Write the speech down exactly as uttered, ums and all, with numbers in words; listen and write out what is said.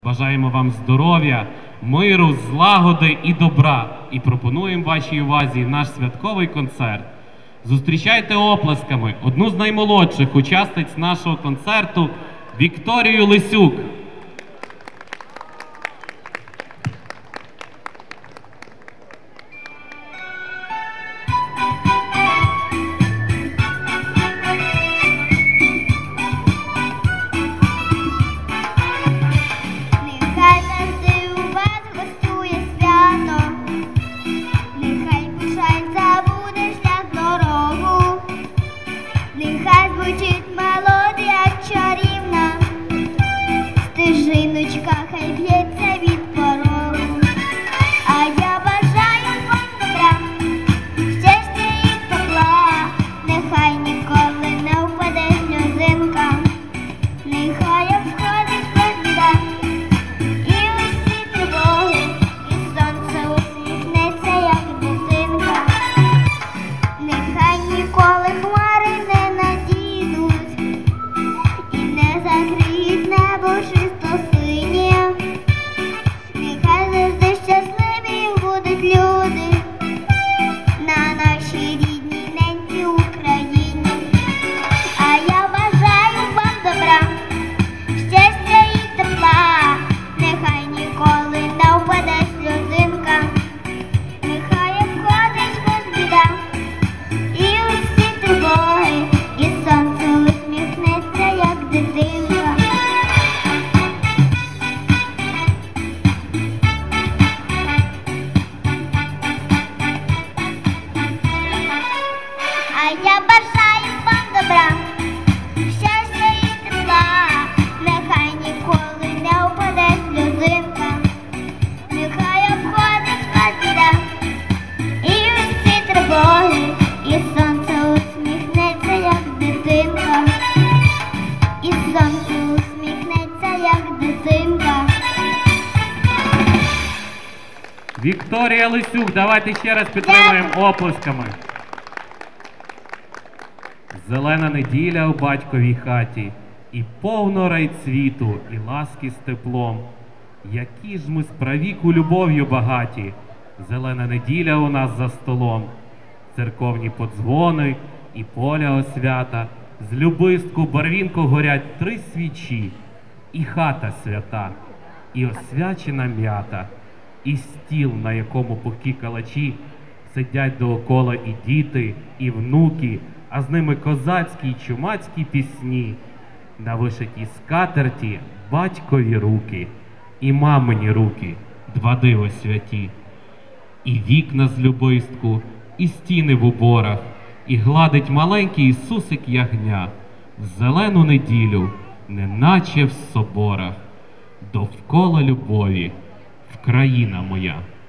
Бажаємо вам здоров'я, миру, злагоди і добра. І пропонуємо вашій увазі наш святковий концерт. Зустрічайте оплесками одну з наймолодших учасниць нашого концерту Вікторію Лисюк. Стежиночка хай б'ється від порогу, а я бажаю вам добра, щастя і тепла, нехай ніколи не впаде сльозинка, нехай обходить без біда, і усі тривоги, і сонце усміхнеться, як дитинка, нехай ніколи хмари не надійдуть і не закриють небо чисто синє. Нехай завжди щасливі будуть люди на нашій рідній ненькій Україні. А я бажаю вам добра, щастя і тепла, нехай ніколи не впаде сльозинка, нехай обходить без біда, і усі тривоги, і сонце усміхнеться, як дитинка. А я бажаю вам добра, щастя і тепла, нехай ніколи не впаде сльозинка, нехай обходить вас біда, і усі тривоги, і сонце усміхнеться, як дитинка, і сонце усміхнеться, як дитинка. Вікторія Лисюк, давайте ще раз підтримуємо оплесками. Зелена неділя у батьковій хаті, і повно райцвіту, і ласки з теплом. Які ж ми справіку любов'ю багаті, зелена неділя у нас за столом. Церковні подзвони і поля освята, з любистку барвінку горять три свічі, і хата свята, і освячена м'ята, і стіл, на якому пухкі калачі, сидять доокола і діти, і внуки, а з ними козацькі й чумацькі пісні, на вишитій скатерті батькові руки, і мамині руки, два диво святі, і вікна з любистку, і стіни в уборах, і гладить маленький Ісусик ягня в зелену неділю, неначе в соборах, довкола любові, Вкраїна моя.